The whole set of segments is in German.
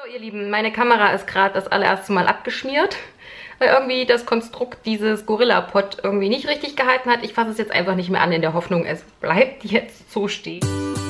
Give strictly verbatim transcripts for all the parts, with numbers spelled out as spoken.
Hallo ihr Lieben, meine Kamera ist gerade das allererste Mal abgeschmiert, weil irgendwie das Konstrukt dieses Gorilla-Pod irgendwie nicht richtig gehalten hat. Ich fasse es jetzt einfach nicht mehr an in der Hoffnung, es bleibt jetzt so stehen.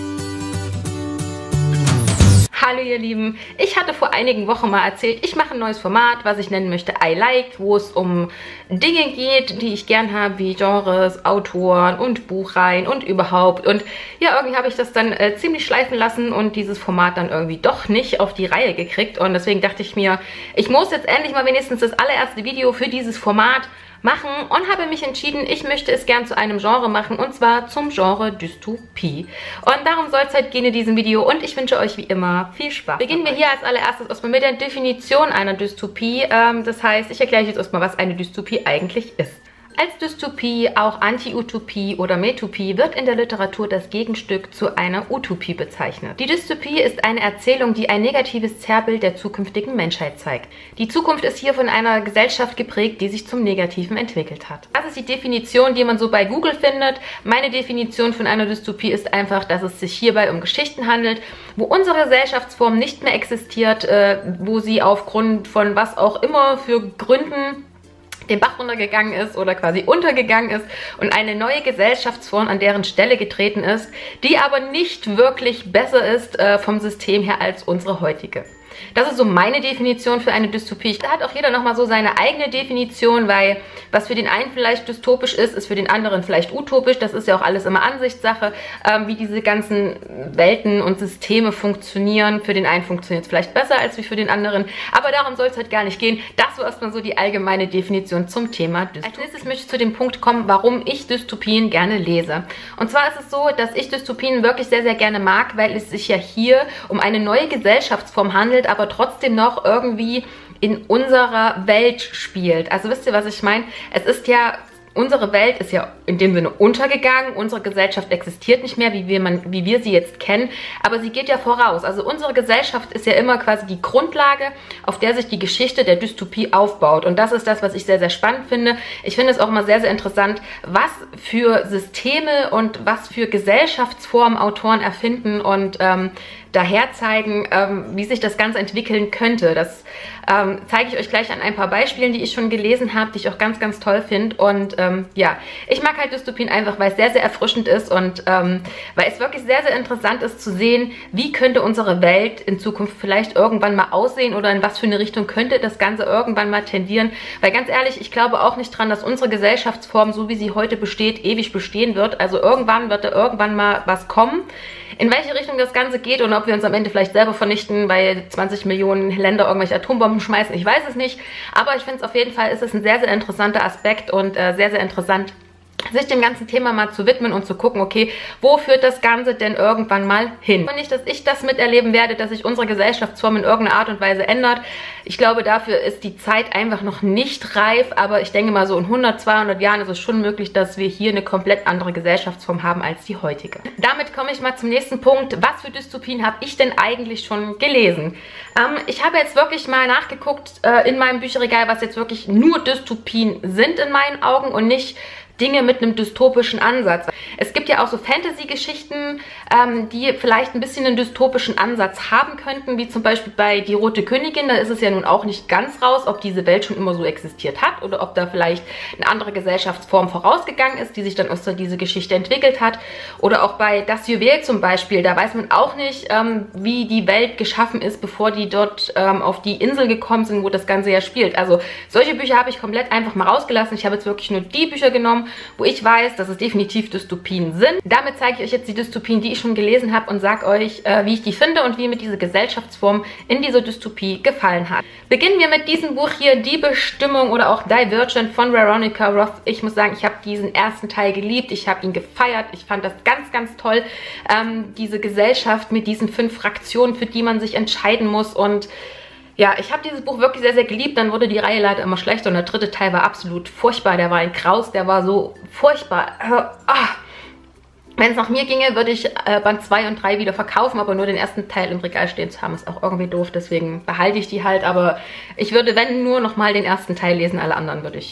Hallo ihr Lieben, ich hatte vor einigen Wochen mal erzählt, ich mache ein neues Format, was ich nennen möchte I Like, wo es um Dinge geht, die ich gern habe, wie Genres, Autoren und Buchreihen und überhaupt. Und ja, irgendwie habe ich das dann äh, ziemlich schleifen lassen und dieses Format dann irgendwie doch nicht auf die Reihe gekriegt. Und deswegen dachte ich mir, ich muss jetzt endlich mal wenigstens das allererste Video für dieses Format machen und habe mich entschieden, ich möchte es gern zu einem Genre machen, und zwar zum Genre Dystopie. Und darum soll es halt gehen in diesem Video und ich wünsche euch wie immer viel Spaß. Beginnen wir hier als allererstes erstmal mit der Definition einer Dystopie. Ähm, das heißt, ich erkläre euch jetzt erstmal, was eine Dystopie eigentlich ist. Als Dystopie, auch Anti-Utopie oder Metopie, wird in der Literatur das Gegenstück zu einer Utopie bezeichnet. Die Dystopie ist eine Erzählung, die ein negatives Zerrbild der zukünftigen Menschheit zeigt. Die Zukunft ist hier von einer Gesellschaft geprägt, die sich zum Negativen entwickelt hat. Das ist die Definition, die man so bei Google findet. Meine Definition von einer Dystopie ist einfach, dass es sich hierbei um Geschichten handelt, wo unsere Gesellschaftsform nicht mehr existiert, äh, wo sie aufgrund von was auch immer für Gründen den Bach runtergegangen ist oder quasi untergegangen ist und eine neue Gesellschaftsform an deren Stelle getreten ist, die aber nicht wirklich besser ist äh, vom System her als unsere heutige. Das ist so meine Definition für eine Dystopie. Da hat auch jeder nochmal so seine eigene Definition, weil was für den einen vielleicht dystopisch ist, ist für den anderen vielleicht utopisch. Das ist ja auch alles immer Ansichtssache, ähm, wie diese ganzen Welten und Systeme funktionieren. Für den einen funktioniert es vielleicht besser als wie für den anderen, aber darum soll es halt gar nicht gehen. Das war erstmal so die allgemeine Definition zum Thema Dystopie. Als nächstes möchte ich zu dem Punkt kommen, warum ich Dystopien gerne lese. Und zwar ist es so, dass ich Dystopien wirklich sehr, sehr gerne mag, weil es sich ja hier um eine neue Gesellschaftsform handelt, aber trotzdem noch irgendwie in unserer Welt spielt. Also wisst ihr, was ich meine? Es ist ja, unsere Welt ist ja in dem Sinne untergegangen, unsere Gesellschaft existiert nicht mehr, wie wir, man, wie wir sie jetzt kennen, aber sie geht ja voraus. Also unsere Gesellschaft ist ja immer quasi die Grundlage, auf der sich die Geschichte der Dystopie aufbaut. Und das ist das, was ich sehr, sehr spannend finde. Ich finde es auch immer sehr, sehr interessant, was für Systeme und was für Gesellschaftsformen Autoren erfinden und ähm, daher zeigen, ähm, wie sich das Ganze entwickeln könnte. Das ähm, zeige ich euch gleich an ein paar Beispielen, die ich schon gelesen habe, die ich auch ganz, ganz toll finde. Und ähm, ja, ich mag halt Dystopien einfach, weil es sehr, sehr erfrischend ist und ähm, weil es wirklich sehr, sehr interessant ist zu sehen, wie könnte unsere Welt in Zukunft vielleicht irgendwann mal aussehen oder in was für eine Richtung könnte das Ganze irgendwann mal tendieren. Weil ganz ehrlich, ich glaube auch nicht dran, dass unsere Gesellschaftsform, so wie sie heute besteht, ewig bestehen wird. Also irgendwann wird da irgendwann mal was kommen. In welche Richtung das Ganze geht und ob wir uns am Ende vielleicht selber vernichten, weil zwanzig Millionen Länder irgendwelche Atombomben schmeißen, ich weiß es nicht. Aber ich finde es auf jeden Fall, ist es ein sehr, sehr interessanter Aspekt und äh, sehr, sehr interessant, sich dem ganzen Thema mal zu widmen und zu gucken, okay, wo führt das Ganze denn irgendwann mal hin? Und nicht, dass ich das miterleben werde, dass sich unsere Gesellschaftsform in irgendeiner Art und Weise ändert. Ich glaube, dafür ist die Zeit einfach noch nicht reif, aber ich denke mal, so in hundert, zweihundert Jahren ist es schon möglich, dass wir hier eine komplett andere Gesellschaftsform haben als die heutige. Damit komme ich mal zum nächsten Punkt. Was für Dystopien habe ich denn eigentlich schon gelesen? Ähm, ich habe jetzt wirklich mal nachgeguckt äh, in meinem Bücherregal, was jetzt wirklich nur Dystopien sind in meinen Augen und nicht Dinge mit einem dystopischen Ansatz. Es gibt ja auch so Fantasy-Geschichten, ähm, die vielleicht ein bisschen einen dystopischen Ansatz haben könnten, wie zum Beispiel bei Die Rote Königin. Da ist es ja nun auch nicht ganz raus, ob diese Welt schon immer so existiert hat oder ob da vielleicht eine andere Gesellschaftsform vorausgegangen ist, die sich dann aus dieser Geschichte entwickelt hat. Oder auch bei Das Juwel zum Beispiel, da weiß man auch nicht, ähm, wie die Welt geschaffen ist, bevor die dort ähm, auf die Insel gekommen sind, wo das Ganze ja spielt. Also solche Bücher habe ich komplett einfach mal rausgelassen. Ich habe jetzt wirklich nur die Bücher genommen, wo ich weiß, dass es definitiv Dystopien sind. Damit zeige ich euch jetzt die Dystopien, die ich schon gelesen habe und sage euch, äh, wie ich die finde und wie mir diese Gesellschaftsform in dieser Dystopie gefallen hat. Beginnen wir mit diesem Buch hier, Die Bestimmung oder auch Divergent von Veronica Roth. Ich muss sagen, ich habe diesen ersten Teil geliebt, ich habe ihn gefeiert, ich fand das ganz, ganz toll. Ähm, diese Gesellschaft mit diesen fünf Fraktionen, für die man sich entscheiden muss, und ja, ich habe dieses Buch wirklich sehr, sehr geliebt. Dann wurde die Reihe leider immer schlechter und der dritte Teil war absolut furchtbar. Der war ein Graus, der war so furchtbar. Äh, ah. Wenn es nach mir ginge, würde ich äh, Band zwei und drei wieder verkaufen, aber nur den ersten Teil im Regal stehen zu haben, ist auch irgendwie doof. Deswegen behalte ich die halt. Aber ich würde, wenn, nur nochmal den ersten Teil lesen. Alle anderen würde ich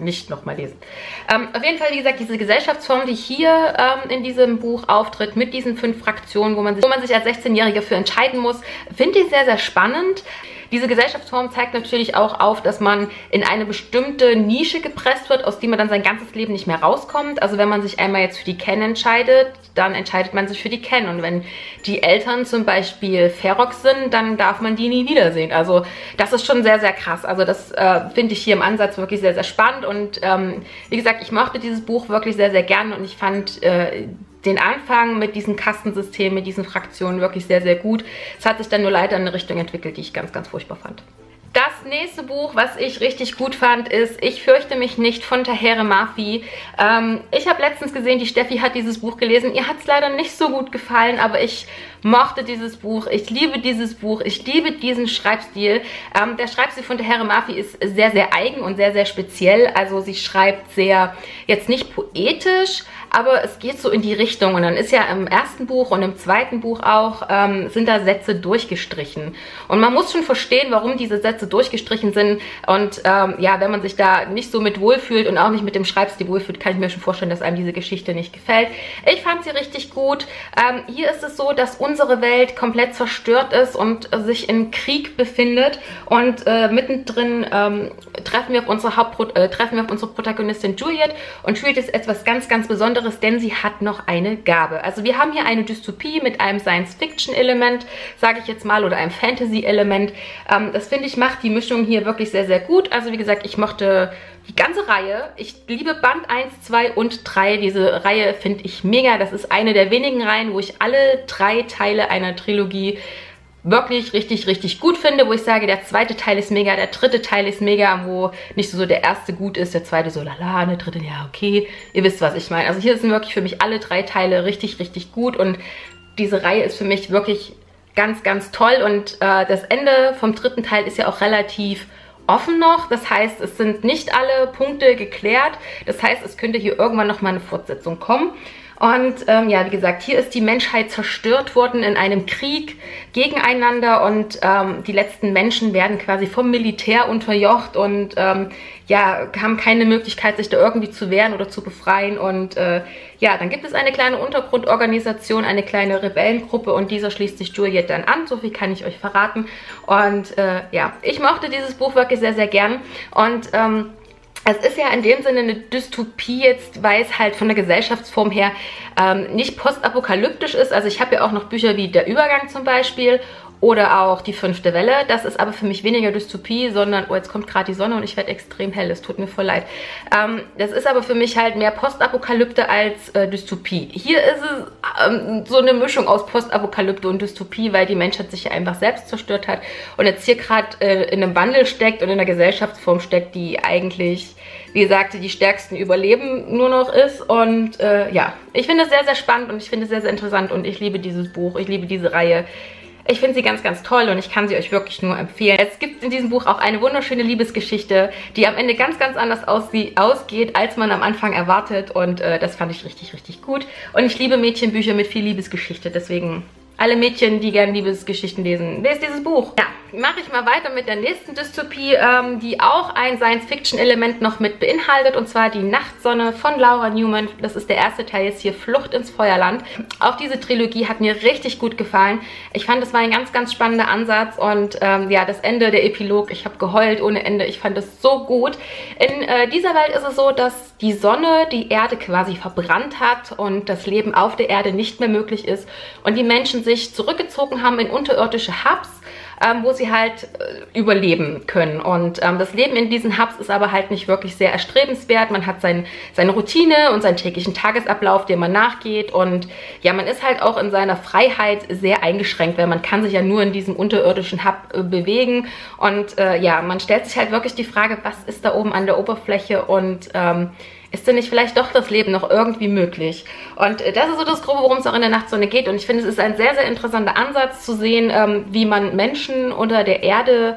nicht nochmal lesen. Ähm, auf jeden Fall, wie gesagt, diese Gesellschaftsform, die hier ähm, in diesem Buch auftritt, mit diesen fünf Fraktionen, wo man sich, wo man sich als sechzehnjährige für entscheiden muss, finde ich sehr, sehr spannend. Diese Gesellschaftsform zeigt natürlich auch auf, dass man in eine bestimmte Nische gepresst wird, aus der man dann sein ganzes Leben nicht mehr rauskommt. Also wenn man sich einmal jetzt für die Ken entscheidet, dann entscheidet man sich für die Ken. Und wenn die Eltern zum Beispiel Ferox sind, dann darf man die nie wiedersehen. Also das ist schon sehr, sehr krass. Also das äh, finde ich hier im Ansatz wirklich sehr, sehr spannend. Und ähm, wie gesagt, ich mochte dieses Buch wirklich sehr, sehr gern und ich fand äh, den Anfang mit diesem Kastensystem, mit diesen Fraktionen wirklich sehr, sehr gut. Es hat sich dann nur leider in eine Richtung entwickelt, die ich ganz, ganz furchtbar fand. Das nächste Buch, was ich richtig gut fand, ist Ich fürchte mich nicht von Tahereh Mafi. Ähm, ich habe letztens gesehen, die Steffi hat dieses Buch gelesen. Ihr hat es leider nicht so gut gefallen, aber ich mochte dieses Buch. Ich liebe dieses Buch. Ich liebe diesen Schreibstil. Ähm, der Schreibstil von Tahereh Mafi ist sehr, sehr eigen und sehr, sehr speziell. Also sie schreibt sehr, jetzt nicht poetisch, aber es geht so in die Richtung. Und dann ist ja im ersten Buch und im zweiten Buch auch, ähm, sind da Sätze durchgestrichen. Und man muss schon verstehen, warum diese Sätze durchgestrichen sind. Und ähm, ja, wenn man sich da nicht so mit wohlfühlt und auch nicht mit dem Schreibstil wohlfühlt, kann ich mir schon vorstellen, dass einem diese Geschichte nicht gefällt. Ich fand sie richtig gut. Ähm, hier ist es so, dass unsere Welt komplett zerstört ist und äh, sich im Krieg befindet. Und äh, mittendrin ähm, treffen, wir auf unsere Hauptpro äh, treffen wir auf unsere Protagonistin Juliet. Und Juliet ist etwas ganz, ganz Besonderes, denn sie hat noch eine Gabe. Also wir haben hier eine Dystopie mit einem Science-Fiction-Element, sage ich jetzt mal, oder einem Fantasy-Element. Ähm, das finde ich macht die Mischung hier wirklich sehr, sehr gut. Also wie gesagt, ich mochte die ganze Reihe. Ich liebe Band eins, zwei und drei. Diese Reihe finde ich mega. Das ist eine der wenigen Reihen, wo ich alle drei Teile einer Trilogie wirklich richtig, richtig gut finde, wo ich sage, der zweite Teil ist mega, der dritte Teil ist mega, wo nicht so der erste gut ist, der zweite so lala, der dritte, ja okay, ihr wisst, was ich meine. Also hier sind wirklich für mich alle drei Teile richtig, richtig gut und diese Reihe ist für mich wirklich ganz, ganz toll und äh, das Ende vom dritten Teil ist ja auch relativ offen noch, das heißt, es sind nicht alle Punkte geklärt, das heißt, es könnte hier irgendwann nochmal eine Fortsetzung kommen. Und ähm, ja, wie gesagt, hier ist die Menschheit zerstört worden in einem Krieg gegeneinander und ähm, die letzten Menschen werden quasi vom Militär unterjocht und ähm, ja, haben keine Möglichkeit, sich da irgendwie zu wehren oder zu befreien. Und äh, ja, dann gibt es eine kleine Untergrundorganisation, eine kleine Rebellengruppe und dieser schließt sich Juliet dann an. So viel kann ich euch verraten. Und äh, ja, ich mochte dieses Buch wirklich sehr, sehr gern. Und ähm, es ist ja in dem Sinne eine Dystopie jetzt, weil es halt von der Gesellschaftsform her ähm, nicht postapokalyptisch ist. Also ich habe ja auch noch Bücher wie Der Übergang zum Beispiel oder auch Die fünfte Welle. Das ist aber für mich weniger Dystopie, sondern, oh, jetzt kommt gerade die Sonne und ich werde extrem hell, es tut mir voll leid. Ähm, das ist aber für mich halt mehr Postapokalypte als äh, Dystopie. Hier ist es ähm, so eine Mischung aus Postapokalypte und Dystopie, weil die Menschheit sich ja einfach selbst zerstört hat und jetzt hier gerade äh, in einem Wandel steckt und in einer Gesellschaftsform steckt, die eigentlich, wie gesagt, die stärksten überleben nur noch ist. Und äh, ja, ich finde es sehr, sehr spannend und ich finde es sehr, sehr interessant und ich liebe dieses Buch, ich liebe diese Reihe. Ich finde sie ganz, ganz toll und ich kann sie euch wirklich nur empfehlen. Es gibt in diesem Buch auch eine wunderschöne Liebesgeschichte, die am Ende ganz, ganz anders ausgeht, als man am Anfang erwartet. Und äh, das fand ich richtig, richtig gut. Und ich liebe Mädchenbücher mit viel Liebesgeschichte, deswegen alle Mädchen, die gerne Liebesgeschichten lesen, lest dieses Buch. Ja, mache ich mal weiter mit der nächsten Dystopie, ähm, die auch ein Science-Fiction-Element noch mit beinhaltet, und zwar Die Nachtsonne von Laura Newman. Das ist der erste Teil jetzt hier, Flucht ins Feuerland. Auch diese Trilogie hat mir richtig gut gefallen. Ich fand, das war ein ganz, ganz spannender Ansatz und ähm, ja, das Ende, der Epilog, ich habe geheult ohne Ende. Ich fand es so gut. In äh, dieser Welt ist es so, dass die Sonne die Erde quasi verbrannt hat und das Leben auf der Erde nicht mehr möglich ist und die Menschen sich zurückgezogen haben in unterirdische Hubs, ähm, wo sie halt äh, überleben können. Und ähm, das Leben in diesen Hubs ist aber halt nicht wirklich sehr erstrebenswert. Man hat sein, seine Routine und seinen täglichen Tagesablauf, dem man nachgeht. Und ja, man ist halt auch in seiner Freiheit sehr eingeschränkt, weil man kann sich ja nur in diesem unterirdischen Hub äh, bewegen. Und äh, ja, man stellt sich halt wirklich die Frage, was ist da oben an der Oberfläche und ähm, ist denn nicht vielleicht doch das Leben noch irgendwie möglich? Und das ist so das Grobe, worum es auch in der Nachtsonne geht. Und ich finde, es ist ein sehr, sehr interessanter Ansatz zu sehen, ähm, wie man Menschen unter der Erde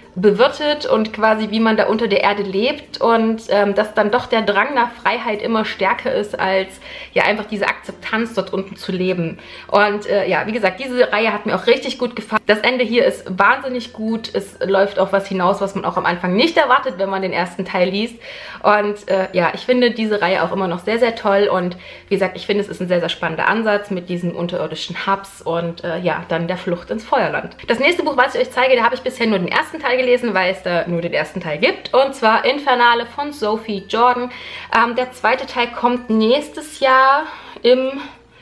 bewirtet und quasi wie man da unter der Erde lebt und ähm, dass dann doch der Drang nach Freiheit immer stärker ist, als ja einfach diese Akzeptanz dort unten zu leben. Und äh, ja, wie gesagt, diese Reihe hat mir auch richtig gut gefallen. Das Ende hier ist wahnsinnig gut. Es läuft auf was hinaus, was man auch am Anfang nicht erwartet, wenn man den ersten Teil liest. Und äh, ja, ich finde diese Reihe auch immer noch sehr, sehr toll. Und wie gesagt, ich finde, es ist ein sehr, sehr spannender Ansatz mit diesen unterirdischen Hubs und äh, ja, dann der Flucht ins Feuerland. Das nächste Buch, was ich euch zeige, da habe ich bisher nur den ersten Teil gelesen, weil es da nur den ersten Teil gibt. Und zwar Infernale von Sophie Jordan. Ähm, der zweite Teil kommt nächstes Jahr im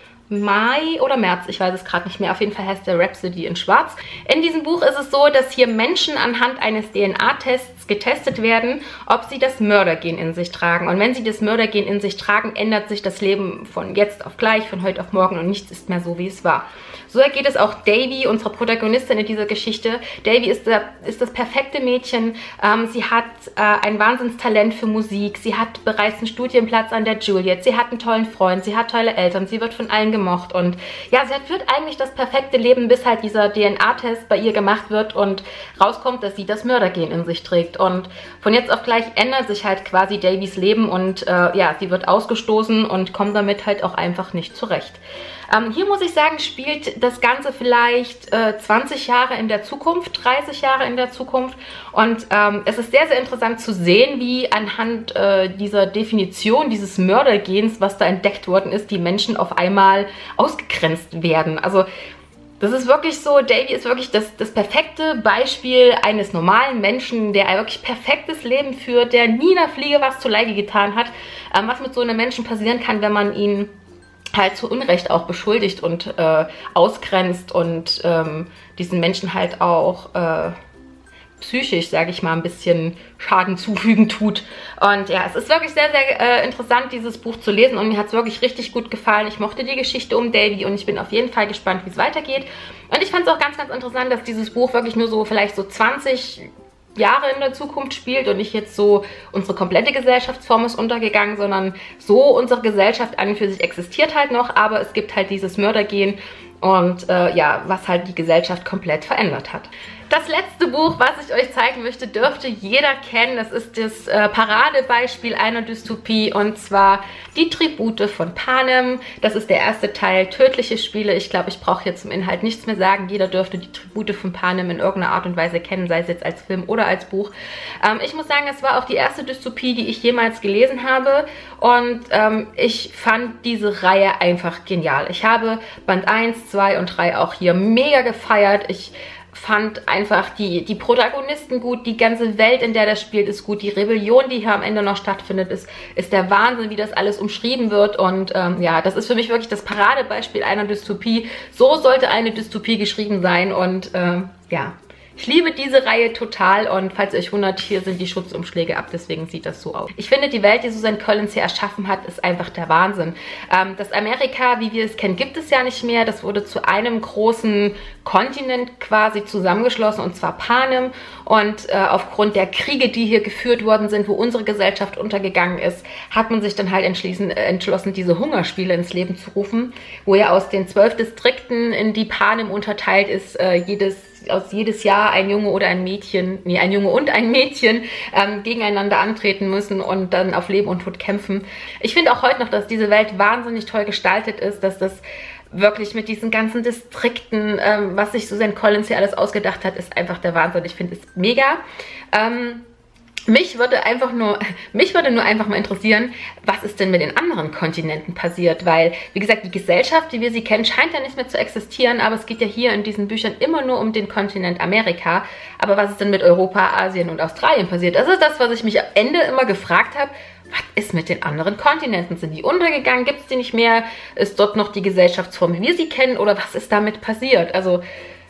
Mai oder März, ich weiß es gerade nicht mehr. Auf jeden Fall heißt der Rhapsody in Schwarz. In diesem Buch ist es so, dass hier Menschen anhand eines D N A-Tests getestet werden, ob sie das Mördergen in sich tragen. Und wenn sie das Mördergen in sich tragen, ändert sich das Leben von jetzt auf gleich, von heute auf morgen und nichts ist mehr so, wie es war. So ergeht es auch Davy, unserer Protagonistin in dieser Geschichte. Davy ist, der, ist das perfekte Mädchen. Ähm, sie hat äh, ein Wahnsinnstalent für Musik. Sie hat bereits einen Studienplatz an der Juilliard. Sie hat einen tollen Freund. Sie hat tolle Eltern. Sie wird von allen gemocht. Und ja, sie führt eigentlich das perfekte Leben, bis halt dieser D N A-Test bei ihr gemacht wird und rauskommt, dass sie das Mördergen in sich trägt. Und von jetzt auf gleich ändert sich halt quasi Davys Leben und äh, ja, sie wird ausgestoßen und kommt damit halt auch einfach nicht zurecht. Ähm, hier muss ich sagen, spielt das Ganze vielleicht äh, zwanzig Jahre in der Zukunft, dreißig Jahre in der Zukunft. Und ähm, es ist sehr, sehr interessant zu sehen, wie anhand äh, dieser Definition dieses Mördergens, was da entdeckt worden ist, die Menschen auf einmal ausgegrenzt werden. Also das ist wirklich so, Davy ist wirklich das, das perfekte Beispiel eines normalen Menschen, der ein wirklich perfektes Leben führt, der nie einer Fliege was zuleide getan hat. Ähm, was mit so einem Menschen passieren kann, wenn man ihn halt zu Unrecht auch beschuldigt und äh, ausgrenzt und ähm, diesen Menschen halt auch äh, psychisch, sage ich mal, ein bisschen Schaden zufügen tut. Und ja, es ist wirklich sehr, sehr äh, interessant, dieses Buch zu lesen und mir hat es wirklich richtig gut gefallen. Ich mochte die Geschichte um Davy und ich bin auf jeden Fall gespannt, wie es weitergeht. Und ich fand es auch ganz, ganz interessant, dass dieses Buch wirklich nur so vielleicht so zwanzig Jahre in der Zukunft spielt und nicht jetzt so, unsere komplette Gesellschaftsform ist untergegangen, sondern so unsere Gesellschaft an und für sich existiert halt noch, aber es gibt halt dieses Mördergen und äh, ja, was halt die Gesellschaft komplett verändert hat. Das letzte Buch, was ich euch zeigen möchte, dürfte jeder kennen. Das ist das äh, Paradebeispiel einer Dystopie und zwar Die Tribute von Panem. Das ist der erste Teil, Tödliche Spiele. Ich glaube, ich brauche hier zum Inhalt nichts mehr sagen. Jeder dürfte Die Tribute von Panem in irgendeiner Art und Weise kennen, sei es jetzt als Film oder als Buch. Ähm, ich muss sagen, es war auch die erste Dystopie, die ich jemals gelesen habe und ähm, ich fand diese Reihe einfach genial. Ich habe Band eins, zwei und drei auch hier mega gefeiert. Ich fand einfach die, die Protagonisten gut, die ganze Welt, in der das spielt, ist gut, die Rebellion, die hier am Ende noch stattfindet, ist, ist der Wahnsinn, wie das alles umschrieben wird und ähm, ja, das ist für mich wirklich das Paradebeispiel einer Dystopie. So sollte eine Dystopie geschrieben sein und ähm, ja, ich liebe diese Reihe total und falls ihr euch wundert, hier sind die Schutzumschläge ab, deswegen sieht das so aus. Ich finde, die Welt, die Susan Collins hier erschaffen hat, ist einfach der Wahnsinn. Ähm, das Amerika, wie wir es kennen, gibt es ja nicht mehr. Das wurde zu einem großen Kontinent quasi zusammengeschlossen und zwar Panem und äh, aufgrund der Kriege, die hier geführt worden sind, wo unsere Gesellschaft untergegangen ist, hat man sich dann halt entschlossen, äh, entschlossen diese Hungerspiele ins Leben zu rufen, wo ja aus den zwölf Distrikten, in die Panem unterteilt ist, äh, jedes aus jedes Jahr ein Junge oder ein Mädchen, nee, ein Junge und ein Mädchen ähm, gegeneinander antreten müssen und dann auf Leben und Tod kämpfen. Ich finde auch heute noch, dass diese Welt wahnsinnig toll gestaltet ist, dass das wirklich mit diesen ganzen Distrikten, ähm, was sich Susan Collins hier alles ausgedacht hat, ist einfach der Wahnsinn. Ich finde es mega. Ähm, Mich würde einfach nur, mich würde nur einfach mal interessieren, was ist denn mit den anderen Kontinenten passiert? Weil, wie gesagt, die Gesellschaft, wie wir sie kennen, scheint ja nicht mehr zu existieren, aber es geht ja hier in diesen Büchern immer nur um den Kontinent Amerika. Aber was ist denn mit Europa, Asien und Australien passiert? Das ist das, was ich mich am Ende immer gefragt habe. Was ist mit den anderen Kontinenten? Sind die untergegangen? Gibt es die nicht mehr? Ist dort noch die Gesellschaftsform, wie wir sie kennen? Oder was ist damit passiert? Also,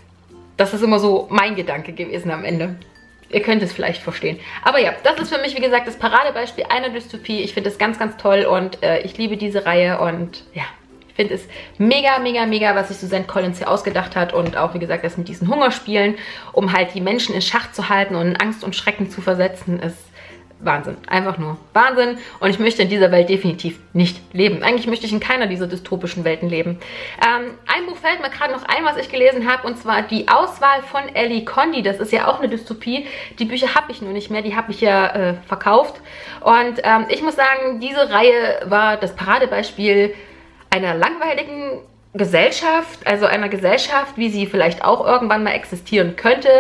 das ist immer so mein Gedanke gewesen am Ende. Ihr könnt es vielleicht verstehen. Aber ja, das ist für mich, wie gesagt, das Paradebeispiel einer Dystopie. Ich finde es ganz, ganz toll und äh, ich liebe diese Reihe und ja, ich finde es mega, mega, mega, was sich Susan Collins hier ausgedacht hat und auch, wie gesagt, das mit diesen Hungerspielen, um halt die Menschen in Schach zu halten und in Angst und Schrecken zu versetzen, ist Wahnsinn. Einfach nur Wahnsinn. Und ich möchte in dieser Welt definitiv nicht leben. Eigentlich möchte ich in keiner dieser dystopischen Welten leben. Ähm, ein Buch fällt mir gerade noch ein, was ich gelesen habe, und zwar Die Auswahl von Ellie Condi. Das ist ja auch eine Dystopie. Die Bücher habe ich nur nicht mehr, die habe ich ja äh, verkauft. Und ähm, ich muss sagen, diese Reihe war das Paradebeispiel einer langweiligen Gesellschaft, also einer Gesellschaft, wie sie vielleicht auch irgendwann mal existieren könnte.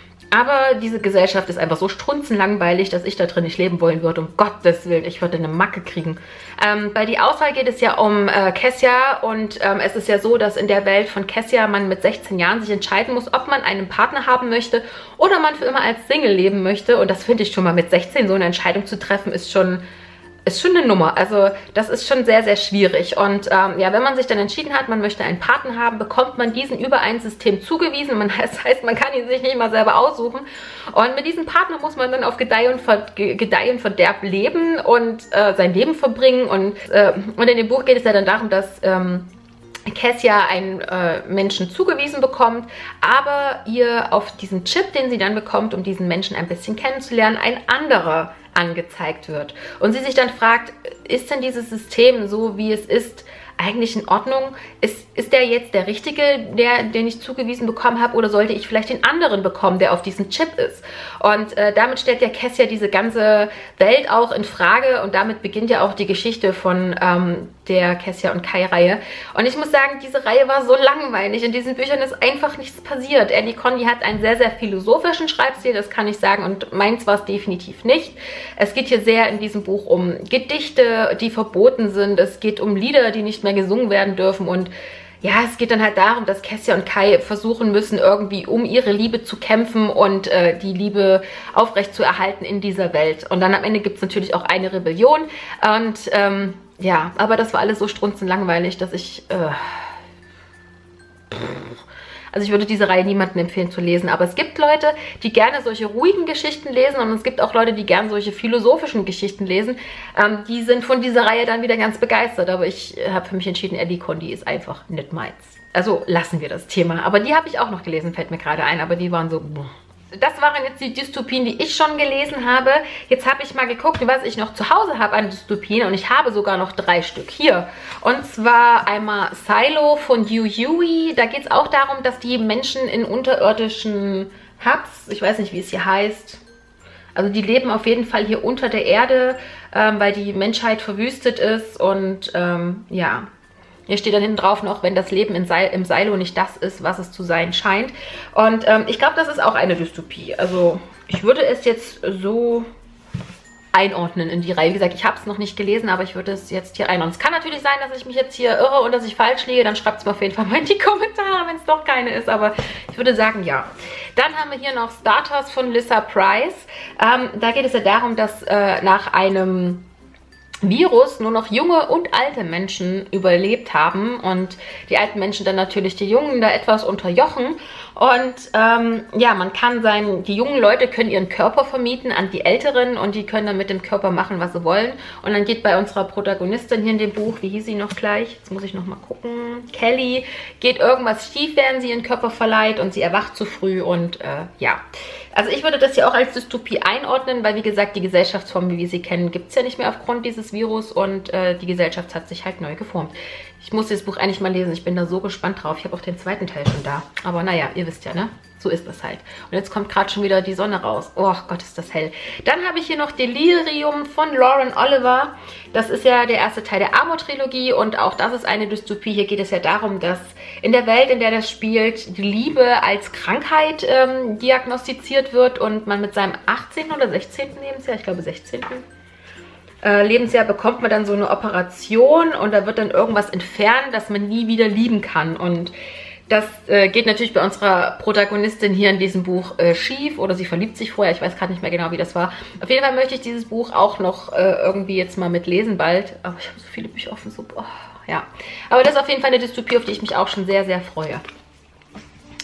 Aber diese Gesellschaft ist einfach so strunzenlangweilig, dass ich da drin nicht leben wollen würde. Um Gottes Willen, ich würde eine Macke kriegen. Ähm, bei Die Auswahl geht es ja um äh, Kessia. Und ähm, es ist ja so, dass in der Welt von Kessia man mit sechzehn Jahren sich entscheiden muss, ob man einen Partner haben möchte oder man für immer als Single leben möchte. Und das finde ich schon mal, mit sechzehn so eine Entscheidung zu treffen, ist schon... ist schon eine Nummer. Also das ist schon sehr, sehr schwierig. Und ähm, ja, wenn man sich dann entschieden hat, man möchte einen Partner haben, bekommt man diesen über ein System zugewiesen. Man, das heißt, man kann ihn sich nicht mal selber aussuchen. Und mit diesem Partner muss man dann auf Gedeih und, Ver Gedeih und Verderb leben und äh, sein Leben verbringen. Und, äh, und in dem Buch geht es ja dann darum, dass... Ähm, Kessia einen äh, Menschen zugewiesen bekommt, aber ihr auf diesem Chip, den sie dann bekommt, um diesen Menschen ein bisschen kennenzulernen, ein anderer angezeigt wird. Und sie sich dann fragt, ist denn dieses System so, wie es ist, eigentlich in Ordnung? Ist, ist der jetzt der Richtige, der, den ich zugewiesen bekommen habe, oder sollte ich vielleicht den anderen bekommen, der auf diesem Chip ist? Und äh, damit stellt ja Kessia diese ganze Welt auch in Frage, und damit beginnt ja auch die Geschichte von ähm, der Kessia und Kai-Reihe. Und ich muss sagen, diese Reihe war so langweilig. In diesen Büchern ist einfach nichts passiert. Ellie Condi hat einen sehr, sehr philosophischen Schreibstil, das kann ich sagen, und meins war es definitiv nicht. Es geht hier sehr in diesem Buch um Gedichte, die verboten sind. Es geht um Lieder, die nicht mehr gesungen werden dürfen, und ja, es geht dann halt darum, dass Kessia und Kai versuchen müssen, irgendwie um ihre Liebe zu kämpfen und äh, die Liebe aufrecht zu erhalten in dieser Welt. Und dann am Ende gibt es natürlich auch eine Rebellion, und ähm, ja, aber das war alles so strunzenlangweilig, dass ich äh, also ich würde diese Reihe niemandem empfehlen zu lesen, aber es gibt Leute, die gerne solche ruhigen Geschichten lesen, und es gibt auch Leute, die gerne solche philosophischen Geschichten lesen. Ähm, die sind von dieser Reihe dann wieder ganz begeistert, aber ich habe für mich entschieden, Ellie Condi ist einfach nicht meins. Also lassen wir das Thema. Aber die habe ich auch noch gelesen, fällt mir gerade ein, aber die waren so... Das waren jetzt die Dystopien, die ich schon gelesen habe. Jetzt habe ich mal geguckt, was ich noch zu Hause habe an Dystopien, und ich habe sogar noch drei Stück hier. Und zwar einmal Silo von Yu Yui. Da geht es auch darum, dass die Menschen in unterirdischen Hubs, ich weiß nicht, wie es hier heißt, also die leben auf jeden Fall hier unter der Erde, ähm, weil die Menschheit verwüstet ist, und ähm, ja... Hier steht dann hinten drauf noch, wenn das Leben in Seil, im Silo nicht das ist, was es zu sein scheint. Und ähm, ich glaube, das ist auch eine Dystopie. Also ich würde es jetzt so einordnen in die Reihe. Wie gesagt, ich habe es noch nicht gelesen, aber ich würde es jetzt hier einordnen. Es kann natürlich sein, dass ich mich jetzt hier irre und dass ich falsch liege. Dann schreibt es mir auf jeden Fall mal in die Kommentare, wenn es doch keine ist. Aber ich würde sagen, ja. Dann haben wir hier noch Starters von Lissa Price. Ähm, da geht es ja darum, dass äh, nach einem... Virus nur noch junge und alte Menschen überlebt haben, und die alten Menschen dann natürlich die Jungen da etwas unterjochen. Und ähm, ja, man kann sein, die jungen Leute können ihren Körper vermieten an die Älteren, und die können dann mit dem Körper machen, was sie wollen. Und dann geht bei unserer Protagonistin hier in dem Buch, wie hieß sie noch gleich? Jetzt muss ich noch mal gucken. Kelly, geht irgendwas schief, während sie ihren Körper verleiht, und sie erwacht zu früh, und äh, ja. Also ich würde das hier auch als Dystopie einordnen, weil wie gesagt, die Gesellschaftsform, wie wir sie kennen, gibt es ja nicht mehr aufgrund dieses Virus, und äh, die Gesellschaft hat sich halt neu geformt. Ich muss dieses Buch eigentlich mal lesen, ich bin da so gespannt drauf. Ich habe auch den zweiten Teil schon da. Aber naja, ihr wisst ja, ne? So ist das halt. Und jetzt kommt gerade schon wieder die Sonne raus. Oh Gott, ist das hell. Dann habe ich hier noch Delirium von Lauren Oliver. Das ist ja der erste Teil der Amor-Trilogie, und auch das ist eine Dystopie. Hier geht es ja darum, dass in der Welt, in der das spielt, die Liebe als Krankheit ähm, diagnostiziert wird und man mit seinem achtzehnten oder sechzehnten Lebensjahr, ich glaube sechzehnten Äh, Lebensjahr bekommt man dann so eine Operation, und da wird dann irgendwas entfernt, dass man nie wieder lieben kann. Und das äh, geht natürlich bei unserer Protagonistin hier in diesem Buch äh, schief, oder sie verliebt sich vorher, ich weiß gerade nicht mehr genau, wie das war. Auf jeden Fall möchte ich dieses Buch auch noch äh, irgendwie jetzt mal mitlesen bald, aber ich habe so viele Bücher offen, so, oh, ja. Aber das ist auf jeden Fall eine Dystopie, auf die ich mich auch schon sehr, sehr freue.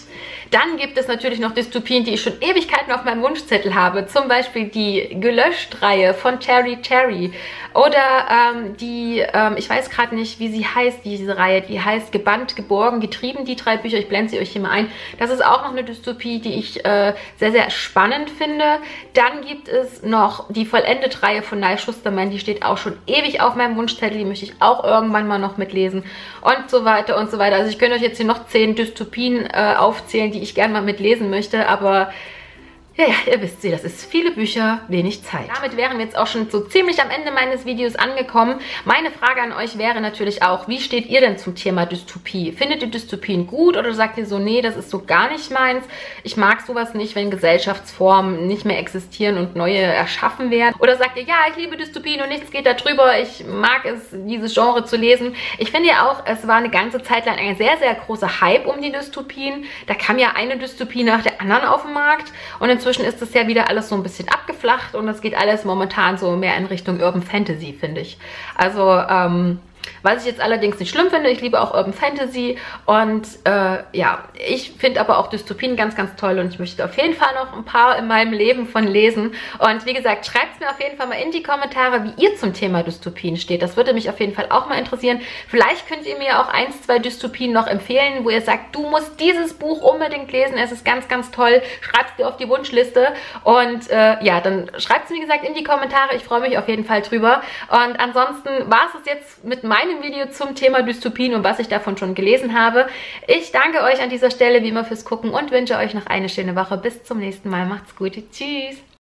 Dann gibt es natürlich noch Dystopien, die ich schon Ewigkeiten auf meinem Wunschzettel habe. Zum Beispiel die Gelöscht-Reihe von Terry Terry. Oder ähm, die, ähm, ich weiß gerade nicht, wie sie heißt, diese Reihe. Die heißt Gebannt, Geborgen, Getrieben, die drei Bücher. Ich blende sie euch hier mal ein. Das ist auch noch eine Dystopie, die ich äh, sehr, sehr spannend finde. Dann gibt es noch die Vollendet-Reihe von Neil Schusterman. Die steht auch schon ewig auf meinem Wunschzettel. Die möchte ich auch irgendwann mal noch mitlesen. Und so weiter und so weiter. Also ich könnte euch jetzt hier noch zehn Dystopien äh, aufzählen, die ich gerne mal mitlesen möchte. Aber ja, ja, ihr wisst sie, das ist viele Bücher, wenig Zeit. Damit wären wir jetzt auch schon so ziemlich am Ende meines Videos angekommen. Meine Frage an euch wäre natürlich auch, wie steht ihr denn zum Thema Dystopie? Findet ihr Dystopien gut oder sagt ihr so, nee, das ist so gar nicht meins? Ich mag sowas nicht, wenn Gesellschaftsformen nicht mehr existieren und neue erschaffen werden. Oder sagt ihr, ja, ich liebe Dystopien und nichts geht da drüber. Ich mag es, dieses Genre zu lesen. Ich finde ja auch, es war eine ganze Zeit lang ein sehr, sehr großer Hype um die Dystopien. Da kam ja eine Dystopie nach der anderen auf den Markt und inzwischen ist das ja wieder alles so ein bisschen abgeflacht und es geht alles momentan so mehr in Richtung Urban Fantasy, finde ich. Also, ähm, was ich jetzt allerdings nicht schlimm finde, ich liebe auch Urban Fantasy und äh, ja, ich finde aber auch Dystopien ganz, ganz toll und ich möchte auf jeden Fall noch ein paar in meinem Leben von lesen. Und wie gesagt, schreibt es mir auf jeden Fall mal in die Kommentare, wie ihr zum Thema Dystopien steht. Das würde mich auf jeden Fall auch mal interessieren. Vielleicht könnt ihr mir auch eins, zwei Dystopien noch empfehlen, wo ihr sagt, du musst dieses Buch unbedingt lesen, es ist ganz, ganz toll. Schreibt es dir auf die Wunschliste und äh, ja, dann schreibt es, wie gesagt, in die Kommentare. Ich freue mich auf jeden Fall drüber. Und ansonsten war es jetzt mit meinem Video zum Thema Dystopien und was ich davon schon gelesen habe. Ich danke euch an dieser Stelle wie immer fürs Gucken und wünsche euch noch eine schöne Woche. Bis zum nächsten Mal. Macht's gut. Tschüss.